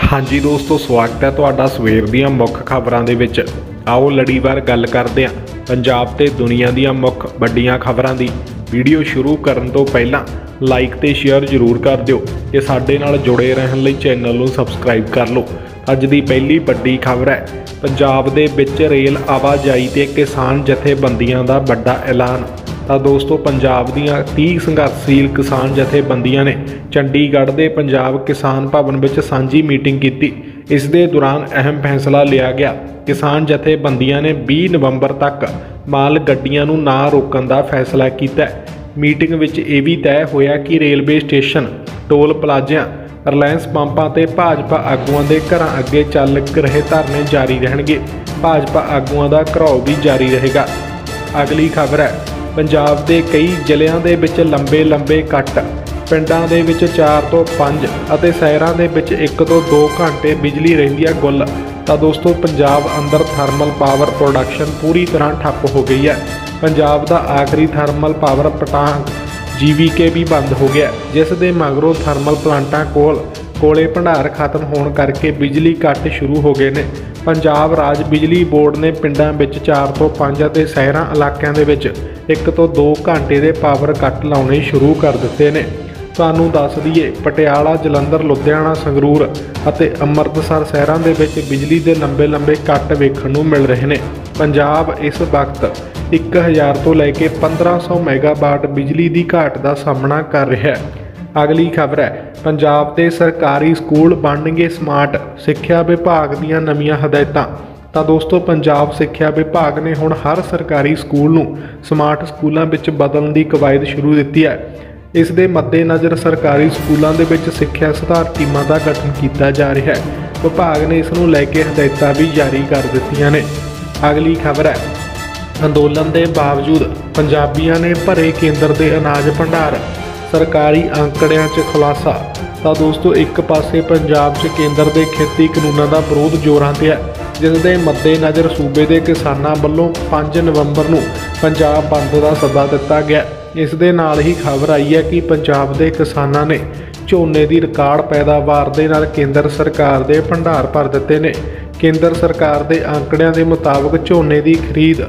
हाँ जी दोस्तों, स्वागत है तुहाडा सवेर दीआं मुੱਖ खबरां दे विच। आओ लड़ीवार गल करदे हां पंजाब ते दुनिया दीआं मुੱਖ वड्डीआं खबरां दी। वीडियो शुरू करन तो पहलां लाइक ते शेयर जरूर कर दिओ ते साडे नाल जुड़े रहण लई चैनल नूं सबसक्राइब कर लो। अज दी पहली वड्डी खबर है पंजाब दे विच रेल आवाजाई ते किसान जथेबंदियां दा वड्डा ऐलान। तो दोस्तों, पंजाब दीआं 30 संघर्षशील किसान जथेबंदियां ने चंडीगढ़ के पंजाब किसान भवन में सांझी मीटिंग की। इस दे दौरान अहम फैसला लिया गया। किसान जथेबंदियां ने 20 नवंबर तक माल गड्डियां नूं ना रोकण का फैसला किया। मीटिंग विच यह भी तय होया कि रेलवे स्टेशन, टोल प्लाजिਆਂ, रिलायंस पंपां ते भाजपा आगूआं दे घरां अगे चल रहे धरने जारी रहणगे। भाजपा आगूआं दा घराव भी जारी रहेगा। अगली खबर है पंजाब के कई ਜ਼ਿਲ੍ਹਿਆਂ ਦੇ ਵਿੱਚ लंबे लंबे ਕੱਟ। ਪਿੰਡਾਂ ਦੇ ਵਿੱਚ 4 ਤੋਂ 5 ਅਤੇ ਸ਼ਹਿਰਾਂ ਦੇ ਵਿੱਚ 1 ਤੋਂ 2 ਘੰਟੇ ਬਿਜਲੀ ਰਹਿੰਦੀ ਹੈ ਗੁੱਲ। ਤਾਂ ਦੋਸਤੋ, ਪੰਜਾਬ ਅੰਦਰ ਥਰਮਲ ਪਾਵਰ ਪ੍ਰੋਡਕਸ਼ਨ ਪੂਰੀ ਤਰ੍ਹਾਂ ਠੱਪ ਹੋ ਗਈ ਹੈ। ਪੰਜਾਬ ਦਾ ਆਖਰੀ ਥਰਮਲ ਪਾਵਰ ਪਟਾਂਗ GVK ਵੀ ਬੰਦ ਹੋ ਗਿਆ, ਜਿਸ ਦੇ ਮਗਰੋਂ ਥਰਮਲ ਪਲਾਂਟਾਂ ਕੋਲੇ ਭੰਡਾਰ ਖਤਮ ਹੋਣ ਕਰਕੇ ਬਿਜਲੀ ਕੱਟ ਸ਼ੁਰੂ ਹੋ ਗਏ ਨੇ। पंजाब राज बिजली बोर्ड ने पिंडां विच 4 ਤੋਂ 5 ਅਤੇ शहरां इलाकों के विच 1 ਤੋਂ 2 घंटे के पावर कट लाने शुरू कर दिते ने। तुहानूं दस दईए, पटियाला, जलंधर, लुधियाना, संगरूर ਅਤੇ अमृतसर शहरां दे विच बिजली के लंबे लंबे कट वेखण नूं मिल रहे हैं। पंजाब इस वक्त 1000 तो लैके 1500 मैगावाट बिजली की घाट का सामना कर रहा है। अगली खबर है पंजाब के सरकारी स्कूल बनणगे स्मार्ट। सिक्ख्या विभाग दीआं नवीआं हदायतां। तो दोस्तों, पंजाब सिक्ख्या विभाग ने हुण हर सरकारी स्कूल नूं स्मार्ट स्कूलों विच बदलण की कवायद शुरू की है। इस दे मद्देनज़र सरकारी स्कूलों के विच सिक्ख्या सुधार टीमां का गठन किया जा रहा है। विभाग ने इस नूं लैके हदायतां भी जारी कर दित्तियां ने। अगली खबर है अंदोलन के बावजूद पंजाबियों ने भरे केंद्र के अनाज भंडार। सरकारी आंकड़ियां च खुलासा। तो दोस्तों, एक पासे पंजाब च केंद्र के खेती कानूनों का विरोध जोरां ते है, जिस दे मद्देनज़र सूबे के किसानों वालों 5 नवंबर नूं पंजाब बंद का सद्दा दिता गया। इस दे नाल ही खबर आई है कि पंजाब के किसानों ने झोने की रिकॉर्ड पैदावार के नाल केंद्र सरकार के भंडार भर दिते ने। केंद्र सरकार के आंकड़ियां के मुताबिक झोने की खरीद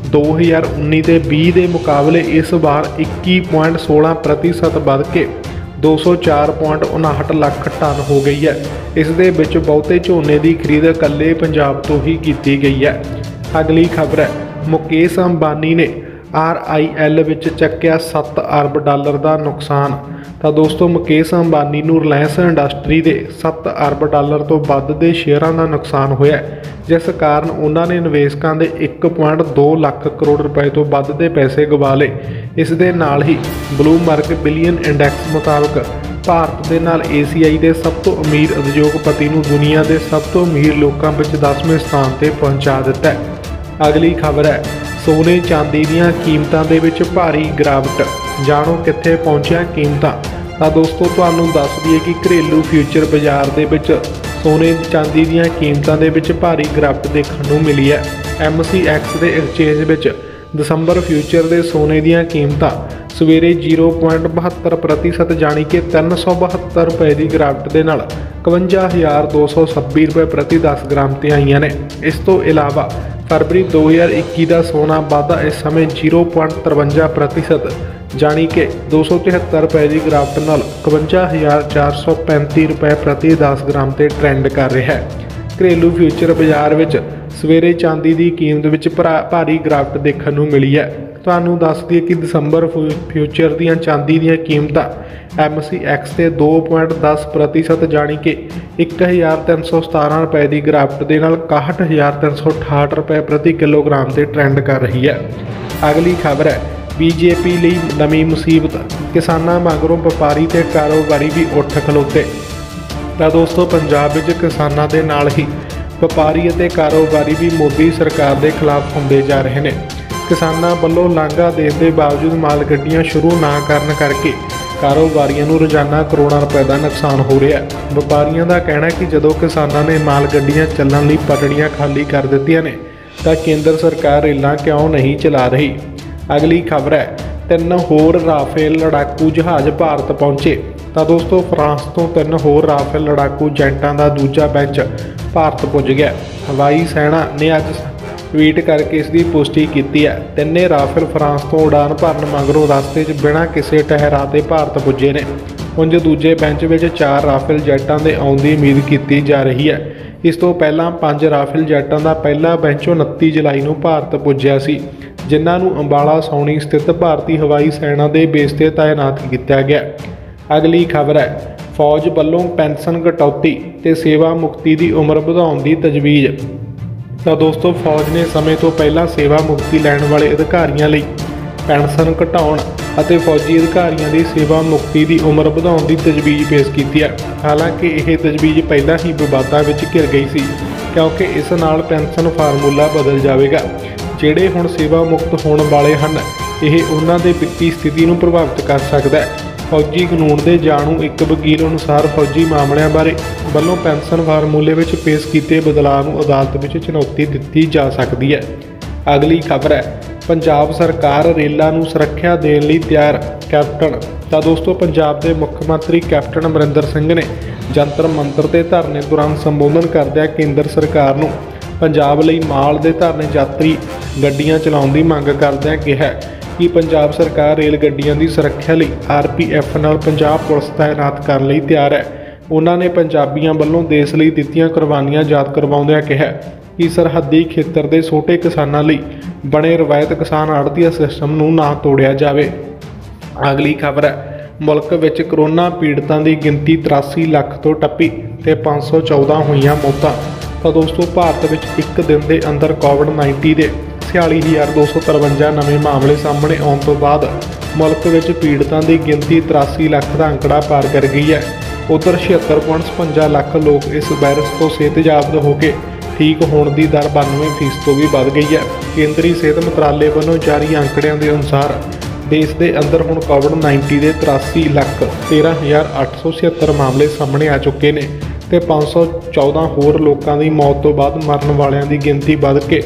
2019 ते 20 के मुकाबले इस बार 21.16% बढ़ के 204.59 लाख टन हो गई है। इस दे विच बहुते झोने की खरीद इकल्ले पंजाब तो ही की गई है। अगली खबर है मुकेश अंबानी ने RIL विच चक्या $7 अरब का नुकसान। तो दोस्तों, मुकेश अंबानी नूं रिलायंस इंडस्ट्री के $7 अरब तो वध के शेयरों का नुकसान होया, जिस कारण उन्होंने निवेशकों के 1.2 लाख करोड़ रुपए तो वध के पैसे गवा ले। इस दे नाल ही ब्लूमबर्ग बिलियन इंडैक्स मुताबिक भारत के नाल ACI के सब तो अमीर उद्योगपति नूं दुनिया के सब तो अमीर लोगों में 10वें स्थान पर पहुँचा दिता है। अगली खबर है सोने चांदी दीआं कीमतां दे विच भारी गिरावट। जाणो कित्थे पहुंचिया कीमतां। तो दोस्तों, तुहानूं दस दईए कि घरेलू फ्यूचर बाजार दे विच सोने चांदी दीआं कीमतां दे विच भारी गिरावट देखण नूं मिली है। MCX के एक्सचेंज विच दसंबर फ्यूचर के सोने दीआं कीमतां सवेरे 0.72% जानी कि 372 रुपए की गिरावट के नाल 52,226 रुपए प्रति 10 ग्राम ते आईयां ने। इस तो इलावा फरवरी 2021 का सोना वाधा इस समय 0.53% जानी कि 273 रुपए की गिरावट नाल 52,435 रुपए प्रति 10 ग्राम से ट्रेंड कर रहा है। घरेलू फ्यूचर बाजार में सवेरे चांदी की कीमत में भारी गिरावट देखने को मिली है। तुहानूं दस दईए कि दसंबर फ्यूचर दीआं चांदी दीआं कीमतां MCX से 2.10% जानी कि 1,317 रुपए की गिरावट के नाल 61,368 रुपए प्रति किलोग्राम से ट्रेंड कर रही है। अगली खबर है BJP लई नवीं मुसीबत। किसानां मगरों व्यापारी ते कारोबारी भी उठ खलोते। तो दोस्तों, पंजाब विच किसानां दे नाल ही व्यापारी ਅਤੇ कारोबारी भी मोदी सरकार के खिलाफ होंदे जा रहे हैं। किसानां वल्लों लांघा देण दे बावजूद माल गड्डियां शुरू ना करन करके कारोबारियों नूं रोजाना करोड़ों रुपए का नुकसान हो रहा है। व्यापारियों का कहना है कि जदों किसानां ने माल गड्डियां चलण लई पटड़ियां खाली कर दित्तियां ने तां केंद्र सरकार रेलां क्यों नहीं चला रही। अगली खबर है 3 होर राफेल लड़ाकू जहाज़ भारत पहुंचे। ਤਾਂ ਦੋਸਤੋ ਫਰਾਂਸ ਤੋਂ 3 ਹੋਰ ਰਾਫੇਲ ਲੜਾਕੂ ਜੈਟਾਂ ਦਾ ਦੂਜਾ ਬੈਂਚ ਭਾਰਤ ਪੁੱਜ ਗਿਆ। ਹਵਾਈ ਸੈਨਾ ਨੇ ਅੱਜ ਟਵੀਟ ਕਰਕੇ ਇਸ ਦੀ ਪੁਸ਼ਟੀ ਕੀਤੀ ਹੈ। ਤਿੰਨੇ ਰਾਫੇਲ ਫਰਾਂਸ ਤੋਂ ਉਡਾਨ ਭਰਨ ਮਗਰੋਂ ਰਸਤੇ 'ਚ ਬਿਨਾਂ ਕਿਸੇ ਠਹਿਰਾਅ ਤੇ ਭਾਰਤ ਪੁੱਜੇ ਨੇ। ਉਂਝ ਦੂਜੇ ਬੈਂਚ ਵਿੱਚ 4 ਰਾਫੇਲ ਜੈਟਾਂ ਦੇ ਆਉਣ ਦੀ ਉਮੀਦ ਕੀਤੀ ਜਾ ਰਹੀ ਹੈ। ਇਸ ਤੋਂ ਪਹਿਲਾਂ 5 ਰਾਫੇਲ ਜੈਟਾਂ ਦਾ ਪਹਿਲਾ ਬੈਂਚ 29 ਜੁਲਾਈ ਨੂੰ ਭਾਰਤ ਪੁੱਜਿਆ ਸੀ, ਜਿਨ੍ਹਾਂ ਨੂੰ ਅੰਬਾਲਾ ਸੌਣੀ ਸਥਿਤ ਭਾਰਤੀ ਹਵਾਈ ਸੈਨਾ ਦੇ ਬੇਸ 'ਤੇ ਤਾਇਨਾਤ ਕੀਤਾ ਗਿਆ। ਅਗਲੀ ਖਬਰ ਹੈ, ਫੌਜ ਵੱਲੋਂ ਪੈਨਸ਼ਨ ਕਟੌਤੀ ਤੇ ਸੇਵਾ ਮੁਕਤੀ ਦੀ ਉਮਰ ਵਧਾਉਣ ਦੀ ਤਜਵੀਜ਼। ਤਾਂ ਦੋਸਤੋ ਫੌਜ ਨੇ ਸਮੇਂ ਤੋਂ ਪਹਿਲਾਂ ਸੇਵਾ ਮੁਕਤੀ ਲੈਣ ਵਾਲੇ ਅਧਿਕਾਰੀਆਂ ਲਈ ਪੈਨਸ਼ਨ ਘਟਾਉਣ ਅਤੇ ਫੌਜੀ ਅਧਿਕਾਰੀਆਂ ਦੀ ਸੇਵਾ ਮੁਕਤੀ ਦੀ ਉਮਰ ਵਧਾਉਣ ਦੀ ਤਜਵੀਜ਼ ਪੇਸ਼ ਕੀਤੀ ਹੈ। ਹਾਲਾਂਕਿ ਇਹ ਤਜਵੀਜ਼ ਪਹਿਲਾਂ ਹੀ ਵਿਵਾਦਾਂ ਵਿੱਚ ਘਿਰ ਗਈ ਸੀ, ਕਿਉਂਕਿ ਇਸ ਨਾਲ ਪੈਨਸ਼ਨ ਫਾਰਮੂਲਾ ਬਦਲ ਜਾਵੇਗਾ। ਜਿਹੜੇ ਹੁਣ ਸੇਵਾ ਮੁਕਤ ਹੋਣ ਵਾਲੇ ਹਨ, ਇਹ ਉਹਨਾਂ ਦੇ ਵਿੱਤੀ ਸਥਿਤੀ ਨੂੰ ਪ੍ਰਭਾਵਿਤ ਕਰ ਸਕਦਾ ਹੈ। ਫੌਜੀ ਕਾਨੂੰਨ ਦੇ ਜਾਣੂ ਇੱਕ ਵਕੀਲ ਅਨੁਸਾਰ ਫੌਜੀ ਮਾਮਲਿਆਂ ਬਾਰੇ ਵੱਲੋਂ ਪੈਨਸ਼ਨ ਫਾਰਮੂਲੇ ਵਿੱਚ ਪੇਸ਼ ਕੀਤੇ ਬਦਲਾਅ ਨੂੰ ਅਦਾਲਤ ਵਿੱਚ ਚੁਣੌਤੀ ਦਿੱਤੀ ਜਾ ਸਕਦੀ ਹੈ। ਅਗਲੀ ਖਬਰ ਹੈ, ਪੰਜਾਬ ਸਰਕਾਰ ਰੇਲਾਂ ਨੂੰ ਸੁਰੱਖਿਆ ਦੇਣ ਲਈ ਤਿਆਰ, ਕੈਪਟਨ। ਤਾਂ ਦੋਸਤੋ ਪੰਜਾਬ ਦੇ ਮੁੱਖ ਮੰਤਰੀ ਕੈਪਟਨ ਅਮਰਿੰਦਰ ਸਿੰਘ ਨੇ ਜੰਤਰ ਮੰਤਰ ਤੇ ਧਰਨੇ ਦੌਰਾਨ ਸੰਬੋਧਨ ਕਰਦਿਆਂ ਕੇਂਦਰ ਸਰਕਾਰ ਨੂੰ ਪੰਜਾਬ ਲਈ ਮਾਲ ਦੇ ਧਰਨੇ ਯਾਤਰੀ ਗੱਡੀਆਂ ਚਲਾਉਣ ਦੀ ਮੰਗ ਕਰਦਿਆਂ ਕਿਹਾ ਕਿ ਪੰਜਾਬ ਸਰਕਾਰ ਰੇਲ ਗੱਡੀਆਂ ਦੀ ਸੁਰੱਖਿਆ ਲਈ RPF ਨਾਲ ਪੰਜਾਬ ਪੁਲਿਸ ਤਾਇਨਾਤ ਕਰਨ ਲਈ ਤਿਆਰ ਹੈ। ਉਹਨਾਂ ਨੇ ਪੰਜਾਬੀਆਂ ਵੱਲੋਂ ਦੇਸ਼ ਲਈ ਦਿੱਤੀਆਂ ਕੁਰਬਾਨੀਆਂ ਯਾਦ ਕਰਵਾਉਂਦਿਆਂ ਕਿਹਾ ਕਿ ਸਰਹੱਦੀ ਖੇਤਰ ਦੇ ਛੋਟੇ ਕਿਸਾਨਾਂ ਲਈ ਬਣੇ ਰਵਾਇਤ ਕਿਸਾਨ ਆੜ੍ਹਤੀਆ ਸਿਸਟਮ ਨੂੰ ਨਾ ਤੋੜਿਆ ਜਾਵੇ। ਅਗਲੀ ਖਬਰ ਹੈ, ਮੁਲਕ ਵਿੱਚ ਕਰੋਨਾ ਪੀੜਤਾਂ ਦੀ ਗਿਣਤੀ 83 ਲੱਖ ਤੋਂ ਟੱਪੀ ਤੇ 514 ਹੋਈਆਂ ਮੌਤਾਂ। ਤਾਂ ਦੋਸਤੋ ਭਾਰਤ ਵਿੱਚ ਇੱਕ ਦਿਨ ਦੇ ਅੰਦਰ ਕੋਵਿਡ-19 ਦੇ 46,253 ਨਵੇਂ ਮਾਮਲੇ ਸਾਹਮਣੇ ਆਉਣ ਤੋਂ ਬਾਅਦ ਮੁਲਕ ਵਿੱਚ ਪੀੜਤਾਂ ਦੀ ਗਿਣਤੀ 83 ਲੱਖ ਦਾ ਅੰਕੜਾ ਪਾਰ ਕਰ ਗਈ ਹੈ। ਉੱਧਰ 76.56 ਲੱਖ ਲੋਕ ਇਸ ਵਾਇਰਸ ਤੋਂ ਸਿਹਤਯਾਬ ਹੋ ਕੇ ਠੀਕ ਹੋਣ ਦੀ ਦਰ 92% ਤੋਂ ਵੀ ਵੱਧ ਗਈ ਹੈ। ਕੇਂਦਰੀ ਸਿਹਤ ਮੰਤਰਾਲੇ ਵੱਲੋਂ ਜਾਰੀ ਅੰਕੜਿਆਂ ਦੇ ਅਨੁਸਾਰ ਦੇਸ਼ ਦੇ ਅੰਦਰ ਹੁਣ ਕੋਵਿਡ-19 ਦੇ 83,13,876 ਮਾਮਲੇ ਸਾਹਮਣੇ ਆ ਚੁੱਕੇ ਨੇ ਤੇ 514 ਹੋਰ ਲੋਕਾਂ ਦੀ ਮੌਤ ਤੋਂ ਬਾਅਦ ਮਰਨ ਵਾਲਿਆਂ ਦੀ ਗਿਣਤੀ ਵੱਧ ਕੇ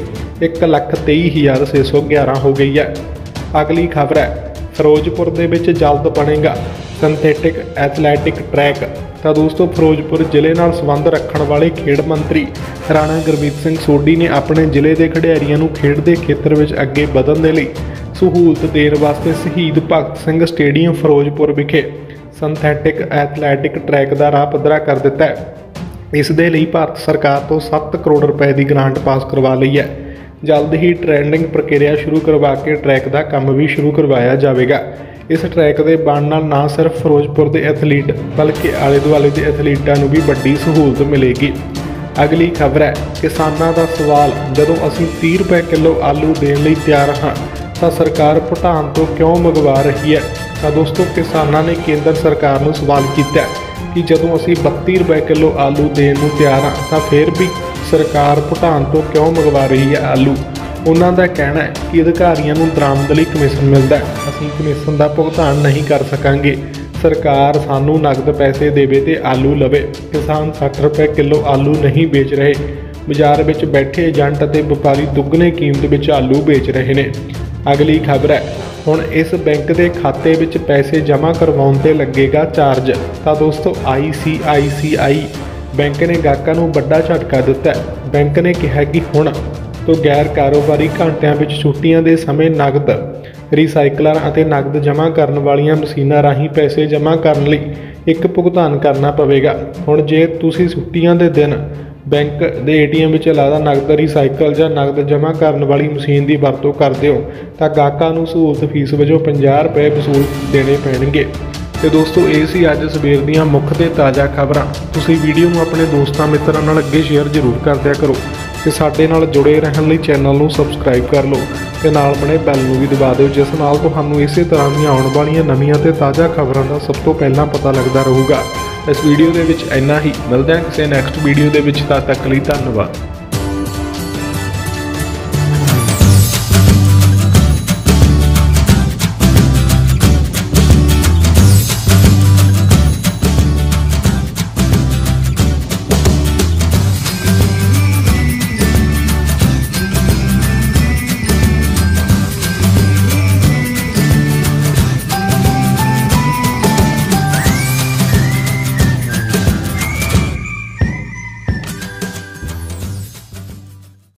1,23,611 ਹੋ ਗਈ ਹੈ। ਅਗਲੀ ਖਬਰ ਹੈ, ਫਿਰੋਜ਼ਪੁਰ ਦੇ ਵਿੱਚ ਜਲਦ ਬਣੇਗਾ ਸਿੰਥੈਟਿਕ ਐਥਲੈਟਿਕ ਟਰੈਕ। ਤਾਂ ਦੋਸਤੋ ਫਿਰੋਜ਼ਪੁਰ ਜ਼ਿਲ੍ਹੇ ਨਾਲ ਸੰਬੰਧ ਰੱਖਣ ਵਾਲੇ ਖੇਡ ਮੰਤਰੀ ਰਾਣਾ ਗੁਰਮੀਤ ਸਿੰਘ ਸੋਢੀ ਨੇ ਆਪਣੇ ਜ਼ਿਲ੍ਹੇ ਦੇ ਖਿਡਾਰੀਆਂ ਨੂੰ ਖੇਡ ਦੇ ਖੇਤਰ ਵਿੱਚ ਅੱਗੇ ਵਧਣ ਦੇ ਲਈ ਸਹੂਲਤ ਦੇਣ ਵਾਸਤੇ ਸ਼ਹੀਦ ਭਗਤ ਸਿੰਘ ਸਟੇਡੀਅਮ ਫਿਰੋਜ਼ਪੁਰ ਵਿਖੇ ਸਿੰਥੈਟਿਕ ਐਥਲੈਟਿਕ ਟਰੈਕ ਦਾ ਰਾਹ ਪੱਧਰਾ ਕਰ ਦਿੱਤਾ ਹੈ। ਇਸ ਦੇ ਲਈ ਭਾਰਤ ਸਰਕਾਰ ਤੋਂ 7 ਕਰੋੜ ਰੁਪਏ ਦੀ ਗ੍ਰਾਂਟ ਪਾਸ ਕਰਵਾ ਲਈ ਹੈ। ਜਲਦ ਹੀ ਟ੍ਰੈਂਡਿੰਗ ਪ੍ਰਕਿਰਿਆ ਸ਼ੁਰੂ ਕਰਵਾ ਕੇ ਟਰੈਕ ਦਾ ਕੰਮ ਵੀ ਸ਼ੁਰੂ ਕਰਵਾਇਆ ਜਾਵੇਗਾ। ਇਸ ਟਰੈਕ ਦੇ ਬਣਨ ਨਾਲ ਨਾ ਸਿਰਫ ਫਿਰੋਜ਼ਪੁਰ ਦੇ ਐਥਲੀਟ ਬਲਕਿ ਆਲੇ ਦੁਆਲੇ ਦੇ ਐਥਲੀਟਾਂ ਨੂੰ ਵੀ ਵੱਡੀ ਸਹੂਲਤ ਮਿਲੇਗੀ। ਅਗਲੀ ਖਬਰ ਹੈ, ਕਿਸਾਨਾਂ ਦਾ ਸਵਾਲ, ਜਦੋਂ ਅਸੀਂ 30 ਰੁਪਏ ਕਿਲੋ ਆਲੂ ਦੇਣ ਲਈ ਤਿਆਰ ਹਾਂ ਤਾਂ ਸਰਕਾਰ ਭੂਟਾਨ ਤੋਂ ਕਿਉਂ ਮੰਗਵਾ ਰਹੀ ਹੈ। ਤਾਂ ਦੋਸਤੋ ਕਿਸਾਨਾਂ ਨੇ ਕੇਂਦਰ ਸਰਕਾਰ ਨੂੰ ਸਵਾਲ ਕੀਤਾ ਕਿ ਜਦੋਂ ਅਸੀਂ 32 ਰੁਪਏ ਕਿਲੋ ਆਲੂ ਦੇਣ ਨੂੰ ਤਿਆਰ ਹਾਂ ਤਾਂ ਫਿਰ ਵੀ ਸਰਕਾਰ ਭੂਟਾਨ ਤੋਂ ਕਿਉਂ ਮੰਗਵਾ ਰਹੀ ਹੈ ਆਲੂ। ਉਹਨਾਂ ਦਾ ਕਹਿਣਾ ਹੈ ਕਿ ਅਧਿਕਾਰੀਆਂ ਨੂੰ ਦਰਾਮਦ ਲਈ ਕਮਿਸ਼ਨ ਮਿਲਦਾ ਹੈ, ਅਸੀਂ ਕਮਿਸ਼ਨ ਦਾ ਭੁਗਤਾਨ ਨਹੀਂ ਕਰ ਸਕਾਂਗੇ। ਸਰਕਾਰ ਸਾਨੂੰ ਨਕਦ ਪੈਸੇ ਦੇਵੇ ਤੇ ਆਲੂ ਲਵੇ। ਕਿਸਾਨ 60 ਰੁਪਏ ਕਿਲੋ ਆਲੂ ਨਹੀਂ ਵੇਚ ਰਹੇ। ਬਾਜ਼ਾਰ ਵਿੱਚ ਬੈਠੇ ਏਜੰਟ ਅਤੇ ਵਪਾਰੀ ਦੁੱਗਣੇ ਕੀਮਤ ਵਿੱਚ ਆਲੂ ਵੇਚ ਰਹੇ ਨੇ। ਅਗਲੀ ਖਬਰ ਹੈ, ਹੁਣ ਇਸ ਬੈਂਕ ਦੇ ਖਾਤੇ ਵਿੱਚ ਪੈਸੇ ਜਮ੍ਹਾਂ ਕਰਵਾਉਣ ਤੇ ਲੱਗੇਗਾ ਚਾਰਜ। ਤਾਂ ਦੋਸਤੋ ICICI ਬੈਂਕ ਨੇ ਗਾਹਕਾਂ ਨੂੰ ਵੱਡਾ ਝਟਕਾ ਦਿੱਤਾ। ਬੈਂਕ ਨੇ ਕਿਹਾ ਕਿ ਹੁਣ ਤੋਂ ਗੈਰ ਕਾਰੋਬਾਰੀ ਘੰਟਿਆਂ ਵਿੱਚ ਛੁੱਟੀਆਂ ਦੇ ਸਮੇਂ ਨਕਦ ਰੀਸਾਈਕਲਰ ਅਤੇ ਨਕਦ ਜਮ੍ਹਾਂ ਕਰਨ ਵਾਲੀਆਂ ਮਸ਼ੀਨਾਂ ਰਾਹੀਂ ਪੈਸੇ ਜਮ੍ਹਾਂ ਕਰਨ ਲਈ ਇੱਕ ਭੁਗਤਾਨ ਕਰਨਾ ਪਵੇਗਾ। ਹੁਣ ਜੇ ਤੁਸੀਂ ਛੁੱਟੀਆਂ ਦੇ ਦਿਨ ਬੈਂਕ ਦੇ ATM ਵਿੱਚ ਅਲਾਵਾ ਨਕਦ ਰੀਸਾਈਕਲ ਜਾਂ ਨਕਦ ਜਮ੍ਹਾਂ ਕਰਨ ਵਾਲੀ ਮਸ਼ੀਨ ਦੀ ਵਰਤੋਂ ਕਰਦੇ ਹੋ ਤਾਂ ਗਾਹਕਾਂ ਨੂੰ ਸਹੂਲਤ ਫੀਸ ਵਜੋਂ 50 ਰੁਪਏ ਵਸੂਲ ਦੇਣੇ ਪੈਣਗੇ। ਤੇ ਦੋਸਤੋ ਇਹ ਸੀ ਅੱਜ ਸਵੇਰ ਦੀਆਂ ਮੁੱਖ ਤੇ ਤਾਜ਼ਾ ਖਬਰਾਂ। ਤੁਸੀਂ ਵੀਡੀਓ ਨੂੰ ਆਪਣੇ ਦੋਸਤਾਂ ਮਿੱਤਰਾਂ ਨਾਲ ਅੱਗੇ ਸ਼ੇਅਰ ਜ਼ਰੂਰ ਕਰ ਦਿਆ ਕਰੋ ਤੇ ਸਾਡੇ ਨਾਲ ਜੁੜੇ ਰਹਿਣ ਲਈ ਚੈਨਲ ਨੂੰ ਸਬਸਕ੍ਰਾਈਬ ਕਰ ਲਓ ਤੇ ਨਾਲ ਬਣੇ ਬੈਲ ਨੂੰ ਵੀ ਦਬਾ ਦਿਓ, ਜਿਸ ਨਾਲ ਤੁਹਾਨੂੰ ਇਸੇ ਤਰ੍ਹਾਂ ਦੀਆਂ ਆਉਣ ਵਾਲੀਆਂ ਨਵੀਆਂ ਤੇ ਤਾਜ਼ਾ ਖਬਰਾਂ ਦਾ ਸਭ ਤੋਂ ਪਹਿਲਾਂ ਪਤਾ ਲੱਗਦਾ ਰਹੂਗਾ। ਇਸ ਵੀਡੀਓ ਦੇ ਵਿੱਚ ਇੰਨਾ ਹੀ, ਮਿਲਦੇ ਹਾਂ ਕਿਸੇ ਨੈਕਸਟ ਵੀਡੀਓ ਦੇ ਵਿੱਚ। ਤਦ ਤੱਕ ਲਈ ਧੰਨਵਾਦ।